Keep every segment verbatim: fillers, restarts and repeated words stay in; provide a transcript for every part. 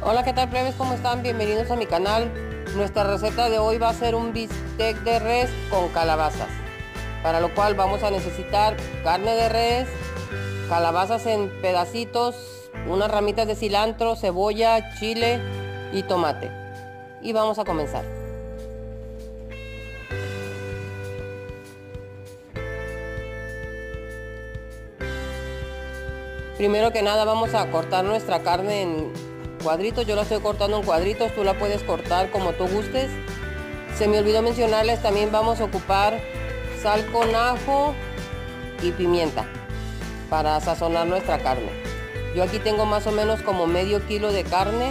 Hola, ¿qué tal, plebes? ¿Cómo están? Bienvenidos a mi canal. Nuestra receta de hoy va a ser un bistec de res con calabazas, para lo cual vamos a necesitar carne de res, calabazas en pedacitos, unas ramitas de cilantro, cebolla, chile y tomate. Y vamos a comenzar. Primero que nada vamos a cortar nuestra carne en cuadritos. Yo la estoy cortando en cuadritos, tú la puedes cortar como tú gustes. Se me olvidó mencionarles, también vamos a ocupar sal con ajo y pimienta para sazonar nuestra carne. Yo aquí tengo más o menos como medio kilo de carne.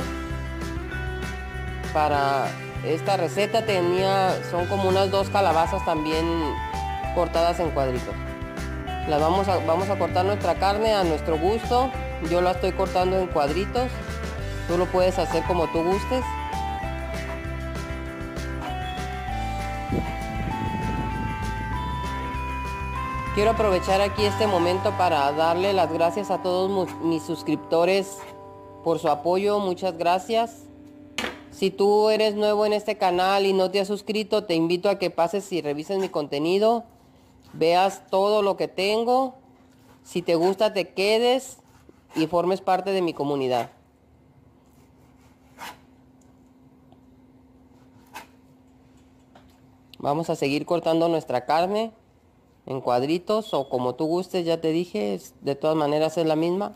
Para esta receta tenía, son como unas dos calabazas también cortadas en cuadritos. Las vamos a, vamos a cortar nuestra carne a nuestro gusto. Yo la estoy cortando en cuadritos. Tú lo puedes hacer como tú gustes. Quiero aprovechar aquí este momento para darle las gracias a todos mis suscriptores por su apoyo. Muchas gracias. Si tú eres nuevo en este canal y no te has suscrito, te invito a que pases y revises mi contenido. Veas todo lo que tengo. Si te gusta, te quedes y formes parte de mi comunidad. Vamos a seguir cortando nuestra carne en cuadritos o como tú gustes, ya te dije, de todas maneras es la misma.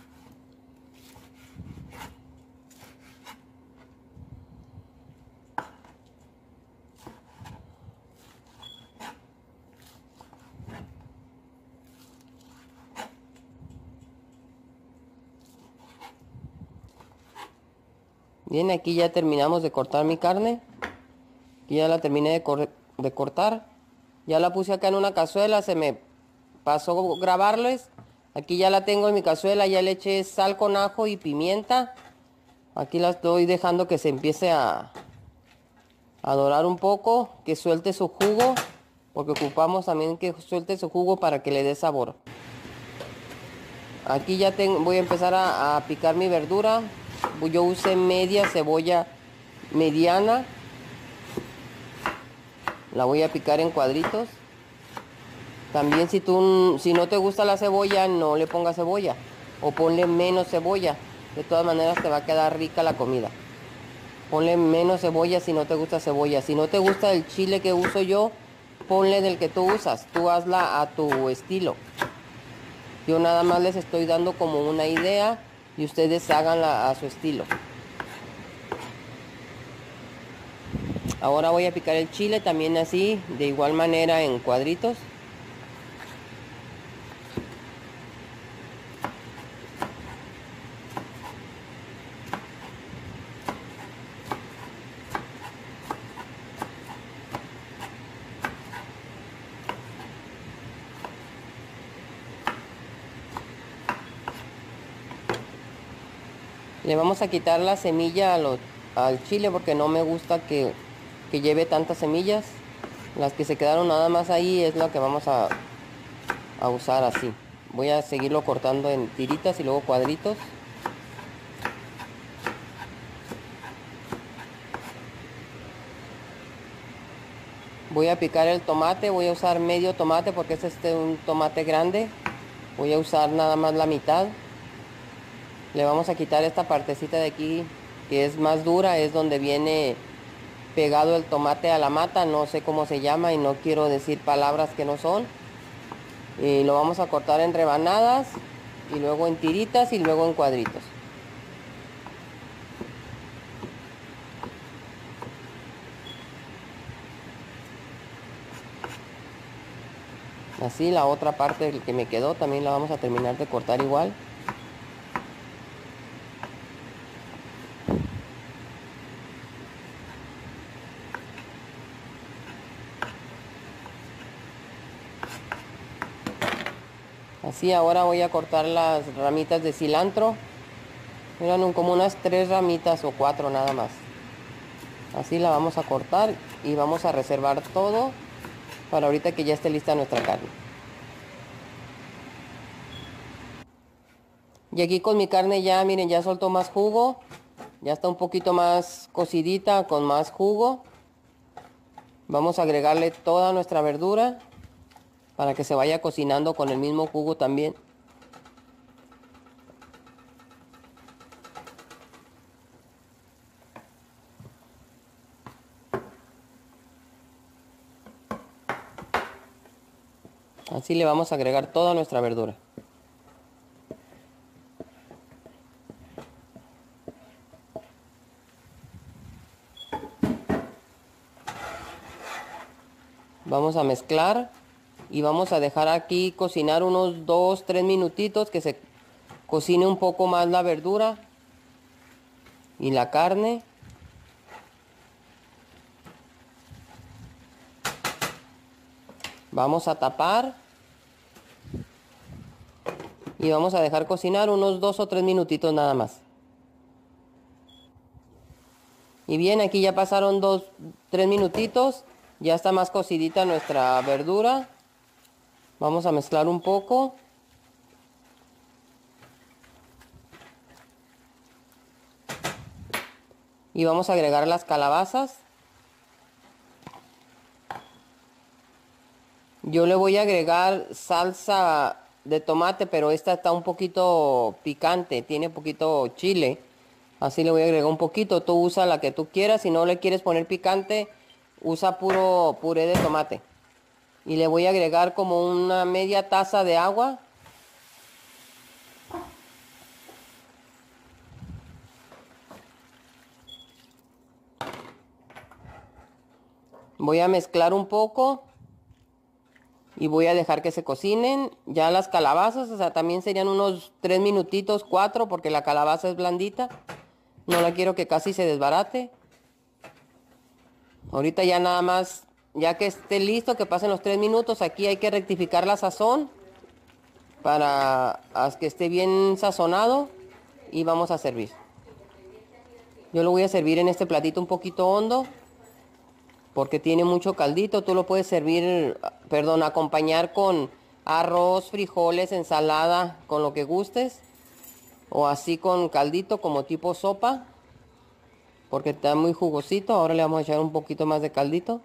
Bien, aquí ya terminamos de cortar mi carne. Aquí ya la terminé de, cor de cortar. Ya la puse acá en una cazuela, se me pasó grabarles. Aquí ya la tengo en mi cazuela, ya le eché sal con ajo y pimienta. Aquí la estoy dejando que se empiece a, a dorar un poco, que suelte su jugo, porque ocupamos también que suelte su jugo para que le dé sabor. Aquí ya tengo, voy a empezar a, a picar mi verdura. Yo usé media cebolla mediana. La voy a picar en cuadritos. También si tú, si no te gusta la cebolla, no le pongas cebolla. O ponle menos cebolla. De todas maneras te va a quedar rica la comida. Ponle menos cebolla si no te gusta cebolla. Si no te gusta el chile que uso yo, ponle del que tú usas. Tú hazla a tu estilo. Yo nada más les estoy dando como una idea y ustedes háganla a su estilo. Ahora voy a picar el chile también así, de igual manera en cuadritos. Le vamos a quitar la semilla a lo, al chile porque no me gusta que, que lleve tantas semillas. Las que se quedaron nada más ahí es lo que vamos a, a usar así. Voy a seguirlo cortando en tiritas y luego cuadritos. Voy a picar el tomate, voy a usar medio tomate porque es este un tomate grande. Voy a usar nada más la mitad. Le vamos a quitar esta partecita de aquí que es más dura, es donde viene pegado el tomate a la mata, no sé cómo se llama y no quiero decir palabras que no son. Y lo vamos a cortar en rebanadas y luego en tiritas y luego en cuadritos. Así la otra parte que me quedó también la vamos a terminar de cortar igual. Así ahora voy a cortar las ramitas de cilantro. Miren, como unas tres ramitas o cuatro nada más. Así la vamos a cortar y vamos a reservar todo para ahorita que ya esté lista nuestra carne. Y aquí con mi carne ya, miren, ya soltó más jugo. Ya está un poquito más cocidita, con más jugo. Vamos a agregarle toda nuestra verdura para que se vaya cocinando con el mismo jugo también. Así le vamos a agregar toda nuestra verdura. Vamos a mezclar y vamos a dejar aquí cocinar unos dos tres minutitos, que se cocine un poco más la verdura y la carne. Vamos a tapar y vamos a dejar cocinar unos dos o tres minutitos nada más. Y bien, aquí ya pasaron dos, tres minutitos. Ya está más cocidita nuestra verdura. Vamos a mezclar un poco. Y vamos a agregar las calabazas. Yo le voy a agregar salsa de tomate, pero esta está un poquito picante, tiene poquito chile. Así le voy a agregar un poquito. Tú usa la que tú quieras. Si no le quieres poner picante, usa puro puré de tomate. Y le voy a agregar como una media taza de agua. Voy a mezclar un poco. Y voy a dejar que se cocinen. Ya las calabazas, o sea, también serían unos tres minutitos, cuatro, porque la calabaza es blandita. No la quiero que casi se desbarate. Ahorita ya nada más, ya que esté listo, que pasen los tres minutos, aquí hay que rectificar la sazón para que esté bien sazonado y vamos a servir. Yo lo voy a servir en este platito un poquito hondo porque tiene mucho caldito. Tú lo puedes servir, perdón, acompañar con arroz, frijoles, ensalada, con lo que gustes. O así con caldito como tipo sopa, porque está muy jugosito. Ahora le vamos a echar un poquito más de caldito.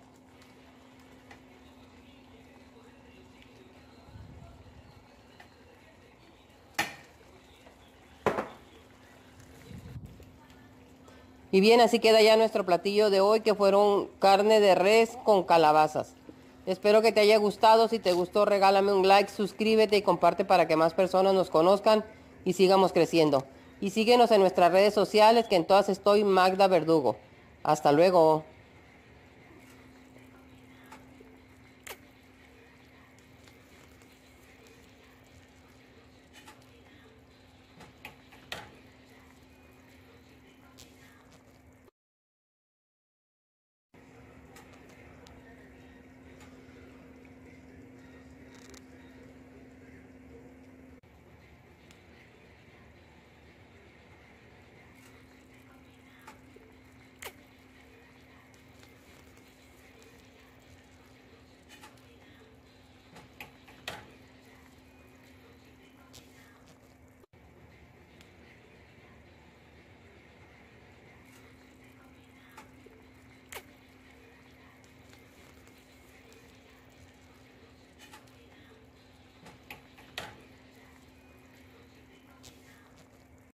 Y bien, así queda ya nuestro platillo de hoy, que fueron carne de res con calabazas. Espero que te haya gustado. Si te gustó, regálame un like, suscríbete y comparte para que más personas nos conozcan y sigamos creciendo. Y síguenos en nuestras redes sociales, que en todas estoy Magda Verdugo. Hasta luego.